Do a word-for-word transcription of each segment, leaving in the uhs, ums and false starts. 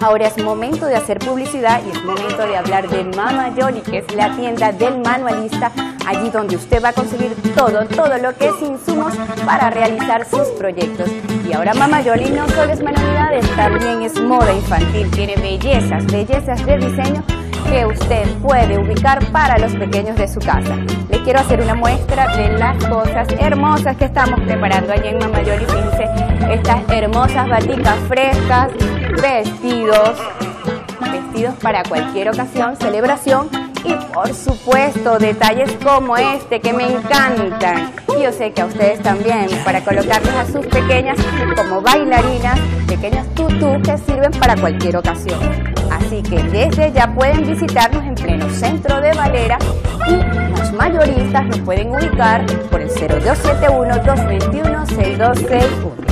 Ahora es momento de hacer publicidad y es momento de hablar de Mama Yoli, que es la tienda del manualista, allí donde usted va a conseguir todo, todo lo que es insumos para realizar sus proyectos. Y ahora Mama Yoli no solo es manualidades, también es moda infantil, tiene bellezas, bellezas de diseño que usted puede ubicar para los pequeños de su casa. Les quiero hacer una muestra de las cosas hermosas que estamos preparando allí en Mama Yoli. Fíjense, estas hermosas baticas frescas, vestidos, vestidos para cualquier ocasión, celebración y por supuesto detalles como este que me encantan. Y yo sé que a ustedes también, para colocarles a sus pequeñas como bailarinas, pequeños tutús que sirven para cualquier ocasión. Así que desde ya pueden visitarnos en pleno centro de Valera y los mayoristas nos pueden ubicar por el cero dos siete uno, dos dos uno, seis dos seis uno.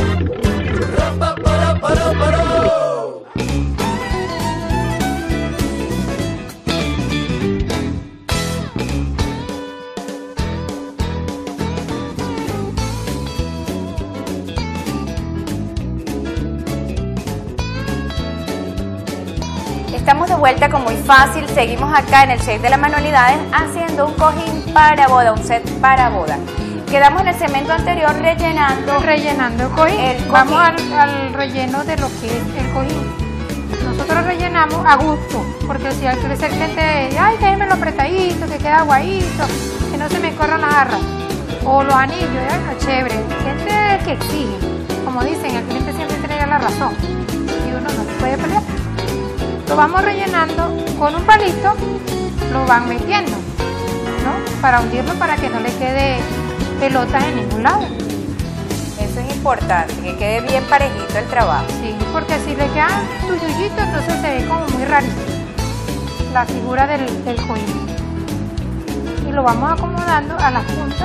Estamos de vuelta con Muy Fácil, seguimos acá en el set de las manualidades haciendo un cojín para boda, un set para boda. Quedamos en el segmento anterior rellenando, rellenando el cojín. el cojín. Vamos al, al relleno de lo que es el cojín. Nosotros rellenamos a gusto, porque si al crecer cliente dice, ay, déjemelo apretadito, que queda aguadito, que no se me corran las garras, o los anillos, ay, no, chévere. El cliente es el que exige, como dicen, el cliente siempre tiene la razón y uno no se puede pelear. Lo vamos rellenando con un palito, lo van metiendo, ¿no? Para hundirlo, para que no le quede pelotas en ningún lado. Eso es importante, que quede bien parejito el trabajo. Sí, porque si le queda tuyuyito, entonces se ve como muy rarito la figura del, del cojín. Y lo vamos acomodando a las puntas,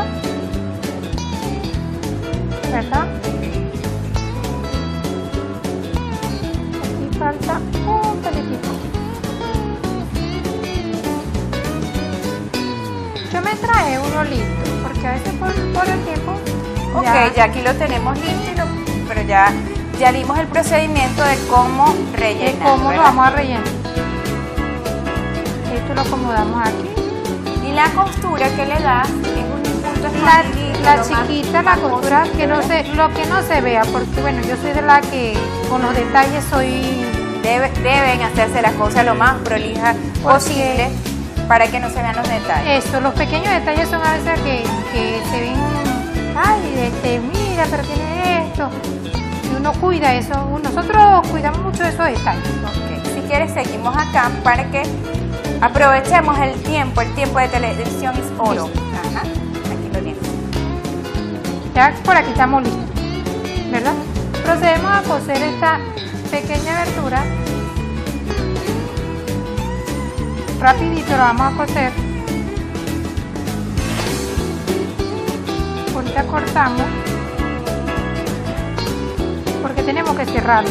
¿verdad? Aquí falta un pelitito. Yo me traje uno listo, porque a veces por, por el tiempo... Ok, ya, ya aquí lo tenemos listo, y lo, pero ya, ya vimos el procedimiento de cómo rellenar. De cómo ¿verdad? lo vamos a rellenar. Esto lo acomodamos aquí. Y la costura que le das es un punto La, la chiquita, la costura, que no se, lo que no se vea, porque bueno, yo soy de la que con los detalles soy... Debe, deben hacerse las cosas lo más prolijas posible para que no se vean los detalles. Eso, los pequeños detalles son a veces que, que se ven, ay, este, mira, pero tiene esto, y uno cuida eso, nosotros cuidamos mucho de esos detalles. Okay. Si quieres seguimos acá para que aprovechemos el tiempo, el tiempo de televisión es oro. Ajá. Aquí lo tienes. Ya por aquí estamos listos, ¿verdad? Procedemos a coser esta pequeña abertura. Rapidito lo vamos a coser. Ahorita cortamos porque tenemos que cerrarlo.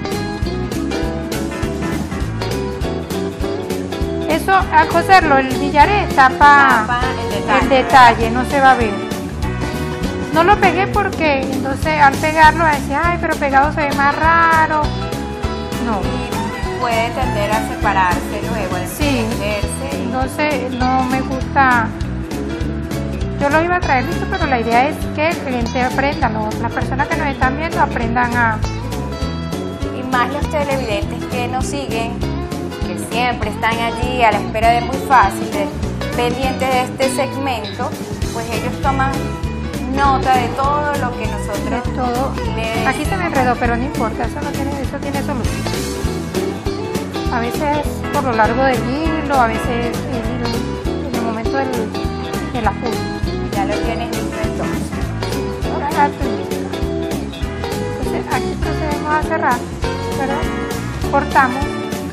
Eso al coserlo el billaré tapa, tapa el, detalle, el detalle, no se va a ver. No lo pegué porque entonces al pegarlo decía, ay, pero pegado se ve más raro. No. Y puede tender a separarse luego, a sí. Entenderse. Entonces no me gusta. Yo lo iba a traer listo, pero la idea es que el cliente aprenda, ¿no? Las personas que nos están viendo aprendan a... Y más los televidentes que nos siguen, que siempre están allí a la espera de Muy Fácil, de, pendientes de este segmento, pues ellos toman nota de todo lo que nosotros... De todo. Les... Aquí se me enredó, pero no importa, eso, no tiene, eso tiene solución. A veces por lo largo del hilo, a veces en, en el momento del, del ajuste. Ya lo tienes listo entonces. Ahora la túnica. Entonces aquí procedemos a cerrar, ¿verdad? Cortamos.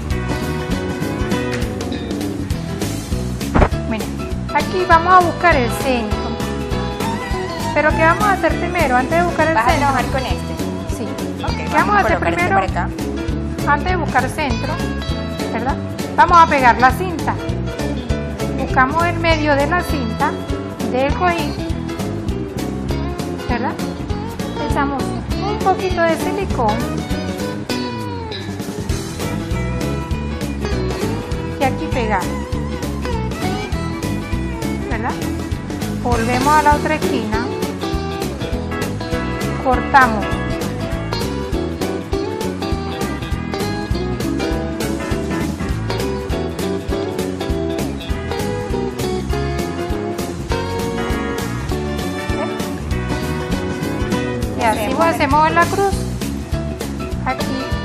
Miren, aquí vamos a buscar el centro. Pero ¿qué vamos a hacer primero? Antes de buscar el ¿Vas centro. ¿Vas a trabajar con este? Sí. Okay, ¿Qué vamos a hacer primero? Este acá. Antes de buscar centro, ¿verdad? Vamos a pegar la cinta. Buscamos el medio de la cinta del cojín, ¿verdad? Echamos un poquito de silicón aquí pegado, ¿verdad? Volvemos a la otra esquina, cortamos. Y así pues hacemos en la cruz, aquí.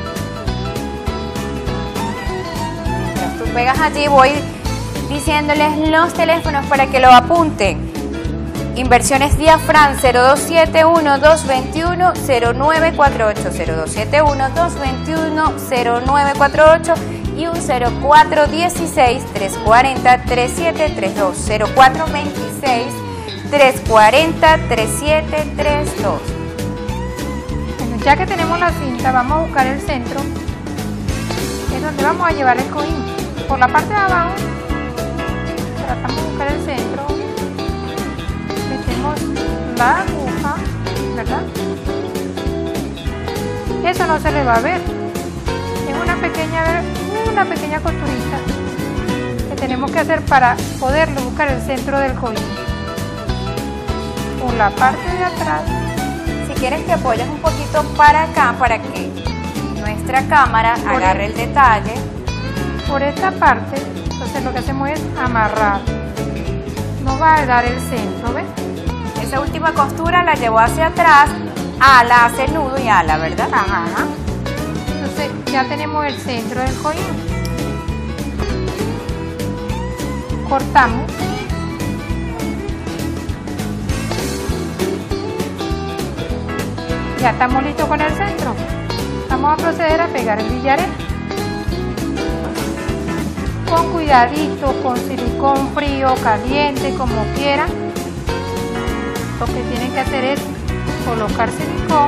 Mientras tú pegas allí, voy diciéndoles los teléfonos para que lo apunten. Inversiones Diafran cero dos siete uno, dos dos uno, cero nueve cuatro ocho, cero dos siete uno, dos dos uno, cero nueve cuatro ocho y un cero cuatro uno seis, tres cuatro cero, tres siete tres dos, cero cuatro dos seis, tres cuatro cero, tres siete tres dos. Bueno, ya que tenemos la cinta, vamos a buscar el centro, es donde vamos a llevar el cojín. Por la parte de abajo, tratamos de buscar el centro, metemos la aguja, ¿verdad? Eso no se le va a ver, es una pequeña, una pequeña costurita que tenemos que hacer para poderlo buscar el centro del cojín. Por la parte de atrás, si quieres que apoyes un poquito para acá para que nuestra cámara por agarre el, el detalle. Por esta parte, entonces lo que hacemos es amarrar, no va a dar el centro, ¿ves? Esa última costura la llevo hacia atrás, ala, hace nudo y ala, ¿verdad? Ajá. Entonces ya tenemos el centro del cojín. Cortamos. Ya estamos listos con el centro. Vamos a proceder a pegar el billaré. Con cuidadito, con silicón frío, caliente, como quieran. Lo que tienen que hacer es colocar silicón,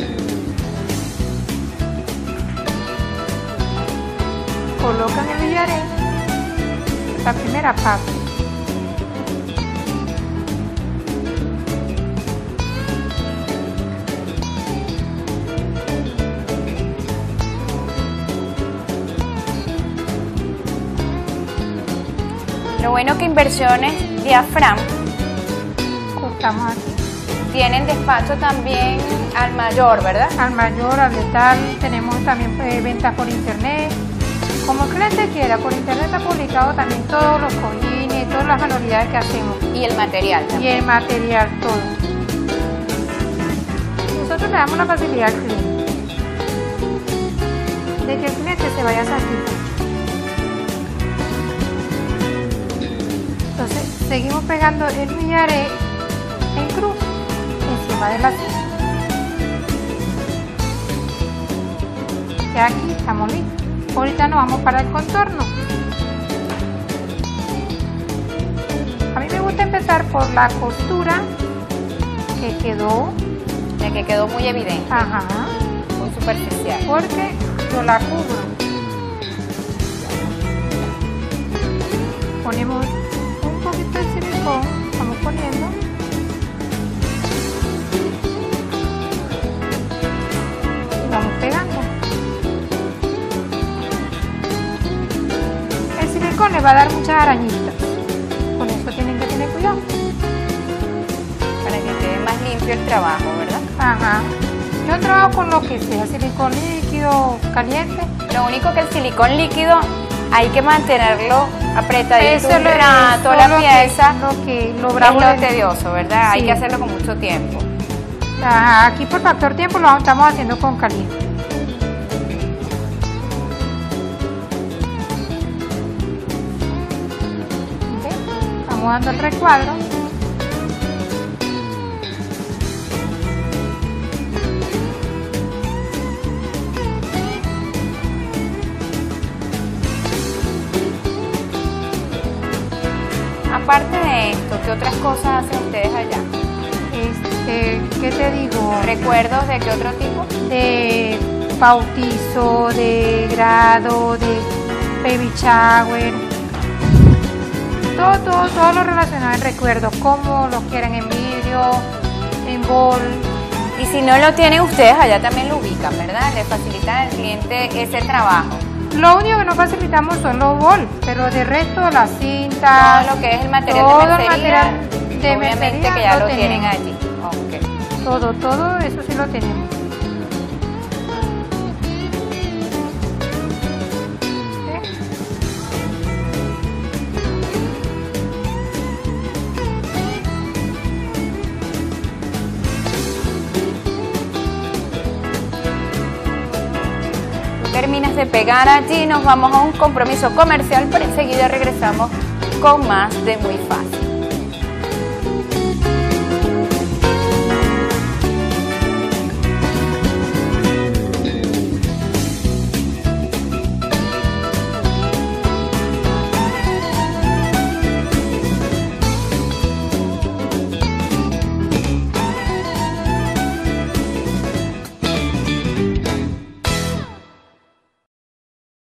colocan el billaré, la primera parte, Lo bueno que Inversiones Diafran cortamos aquí. Tienen despacho también al mayor, ¿verdad? Al mayor, al letal, tenemos también eh, ventas por internet. Como el cliente quiera, por internet está publicado también todos los cojines, todas las manualidades que hacemos. Y el material también. Y el material, todo. Nosotros le damos la facilidad al cliente de que el cliente se vaya satisfecho. Entonces, seguimos pegando el billaré en cruz encima de la cinta. Ya aquí estamos listos. Ahorita nos vamos para el contorno. A mí me gusta empezar por la costura que quedó, La que quedó muy evidente, ajá, muy superficial. porque yo la cubro. Ponemos un poquito de silicón, vamos poniendo. Y vamos pegando. El silicón le va a dar muchas arañitas. Con eso tienen que tener cuidado. Para que quede más limpio el trabajo, ¿verdad? Ajá. Yo trabajo con lo que sea, silicón líquido, caliente. Lo único que el silicón líquido hay que mantenerlo apretadito Eso un es lo- rato eso la lo que- pieza. lo que lo Es bravo lo del- tedioso, ¿verdad? Hay Sí. que hacerlo con mucho tiempo. Ajá, aquí por factor tiempo lo estamos haciendo con caliente. Ok, vamos dando el recuadro. Aparte de esto, ¿qué otras cosas hacen ustedes allá? Este, ¿qué te digo? ¿Recuerdos de qué otro tipo? De bautizo, de grado, de baby shower, todo, todo, todo lo relacionado al recuerdo, como lo quieran en vidrio, en bol. Y si no lo tienen ustedes allá también lo ubican, ¿verdad? Le facilitan al cliente ese trabajo. Lo único que no facilitamos son los bols, pero de resto las cintas, todo lo que es el material todo de el mercería, material de obviamente mercería que ya lo, lo tienen tenemos. allí. Okay. Todo, todo eso sí lo tenemos. Terminas de pegar allí, nos vamos a un compromiso comercial, pero enseguida regresamos con más de Muy Fácil.